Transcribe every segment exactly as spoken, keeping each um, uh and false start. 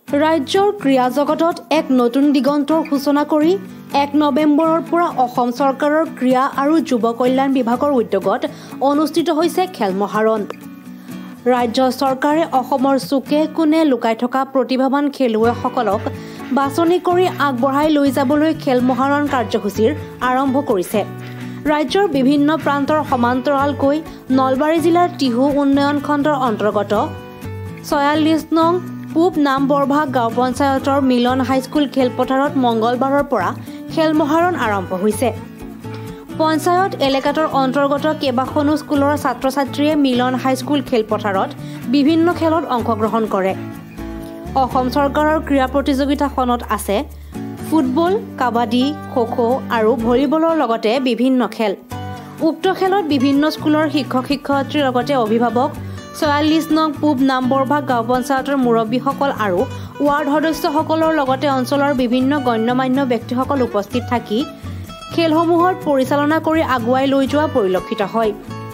ৰাজ্যৰ ক্ৰীড়া জগতত এক নতুন দিগন্তৰ সূচনা কৰি এক নৱেম্বৰৰ পৰা অসম চৰকাৰৰ ক্ৰীড়া আৰু যুৱ কল্যাণ বিভাগৰ উদ্যোগত অনুষ্ঠিত হৈছে খেল মহাৰণ। ৰাজ্য চৰকাৰে অসমৰ চুকে কোণে লুকাই থকা প্ৰতিভাৱান খেলুৱৈসকলক বাছনি কৰি আগবঢ়াই লৈ যাবলৈ খেল মহাৰণ কাৰ্যসূচীৰ আৰম্ভ কৰিছে। ৰাজ্যৰ বিভিন্ন প্ৰান্তৰ সমান্তৰালকৈ নলবাৰী জিলাৰ টিহু উন্নয়ন খণ্ডৰ অন্তৰ্গত ছয়াল্লিছ নং পূব নামবৰভা গাঁও পঞ্চায়তৰ মিলন হাইস্কুল খেলপথাৰত মঙ্গলবাৰৰ পৰা খেল মহাৰণ আৰম্ভ হৈছে। পঞ্চায়ত এলেকাটোৰ অন্তৰ্গত কেইবাখনো স্কুলৰ ছাত্ৰ ছাত্ৰীয়ে মিলন হাইস্কুল খেলপথাৰত বিভিন্ন খেলত অংশগ্ৰহণ কৰে। অসম চৰকাৰৰ ক্ৰীড়া প্ৰতিযোগিতাখনত আছে ফুটবল, কাবাডী, খো-খো আৰু ভলীবলৰ লগতে বিভিন্ন খেল। উক্ত খেলত বিভিন্ন স্কুলৰ শিক্ষক শিক্ষয়িত্ৰীৰ লগতে অভিভাৱক, ছয়াল্লিছ নং পূব নামবৰভা গাঁও পঞ্চায়তৰ মুৰব্বীসকল আৰু ৱাৰ্ড সদস্যসকলৰ লগতে অঞ্চলৰ বিভিন্ন গণ্যমান্য ব্যক্তিসকল উপস্থিত থাকি খেলসমূহৰ পৰিচালনা কৰি আগুৱাই লৈ যোৱা পৰিলক্ষিত হয়।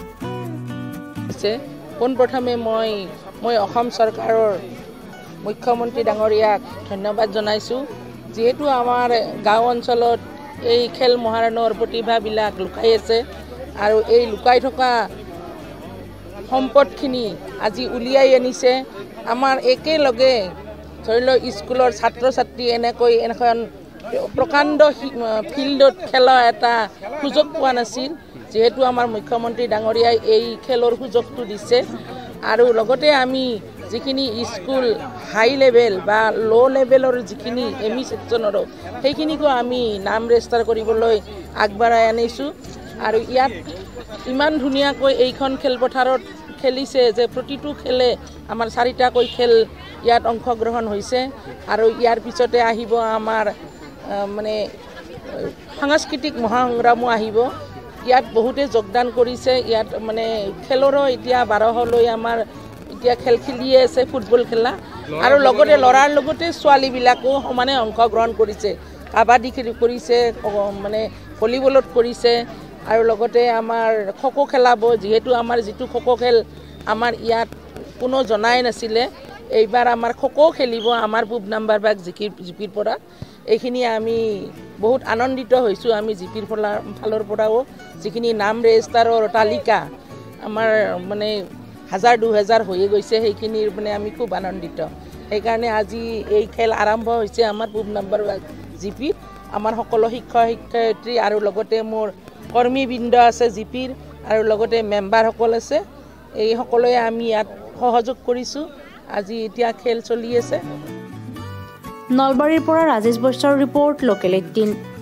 পোনপ্ৰথমে মই মই অসম চৰকাৰৰ মুখ্যমন্ত্ৰী ডাঙৰীয়াক ধন্যবাদ জনাইছোঁ, যিহেতু আমাৰ গাঁও অঞ্চলত এই খেল মহাৰণৰ প্ৰতিভাবিলাক লুকাই আছে আৰু এই লুকাই থকা সম্পদখিনি আজি উলিয়াই আনিছে। আমাৰ একেলগে ধৰি লওক স্কুলৰ ছাত্ৰ ছাত্ৰী এনেকৈ এখন প্ৰকাণ্ড ফিল্ডত খেলা এটা সুযোগ পোৱা নাছিল, যিহেতু আমাৰ মুখ্যমন্ত্ৰী ডাঙৰীয়াই এই খেলৰ সুযোগটো দিছে। আৰু লগতে আমি যিখিনি স্কুল হাই লেভেল বা ল' লেভেলৰ যিখিনি এম ই ছেকশ্যনৰো সেইখিনিকো আমি নাম ৰেজিষ্টাৰ কৰিবলৈ আগবঢ়াই আনিছোঁ। আৰু ইয়াত ইমান ধুনীয়াকৈ এইখন খেলপথাৰত খেলিছে যে প্ৰতিটো খেলে আমাৰ চাৰিটাকৈ খেল ইয়াত অংশগ্ৰহণ হৈছে। আৰু ইয়াৰ পিছতে আহিব আমাৰ মানে সাংস্কৃতিক মহাসংগ্ৰামো আহিব। ইয়াত বহুতে যোগদান কৰিছে। ইয়াত মানে খেলৰো এতিয়া বাৰশলৈ আমাৰ এতিয়া খেল খেলিয়ে আছে, ফুটবল খেলা। আৰু লগতে ল'ৰাৰ লগতে ছোৱালীবিলাকো সমানে অংশগ্ৰহণ কৰিছে। কাবাডী খেল কৰিছে, মানে ভলীবলত কৰিছে আৰু লগতে আমাৰ খো-খো খেলাব, যিহেতু আমাৰ যিটো খো-খো খেল আমাৰ ইয়াত কোনো জনাই নাছিলে। এইবাৰ আমাৰ খো-খো খেলিব আমাৰ পূব নামবৰভাগ জিকিৰ জিপিৰ পৰা। এইখিনি আমি বহুত আনন্দিত হৈছোঁ। আমি জিপিৰ ফালৰ ফালৰ পৰাও যিখিনি নাম ৰেজিষ্টাৰৰ তালিকা আমাৰ মানে হাজাৰ দুহেজাৰ হৈয়ে গৈছে, সেইখিনিৰ মানে আমি খুব আনন্দিত। সেইকাৰণে আজি এই খেল আৰম্ভ হৈছে আমাৰ পূব নামবৰভাগ জিপিৰ। আমাৰ সকলো শিক্ষক শিক্ষয়িত্ৰী আৰু লগতে মোৰ কৰ্মীবৃন্দ আছে জিপিৰ আৰু লগতে মেম্বাৰসকল আছে, এই সকলোৱে আমি ইয়াত সহযোগ কৰিছোঁ। আজি এতিয়া খেল চলি আছে। নলবাৰীৰ পৰা ৰাজেশ বৈশ্যৰ ৰিপৰ্ট, লোকেল এইটিন।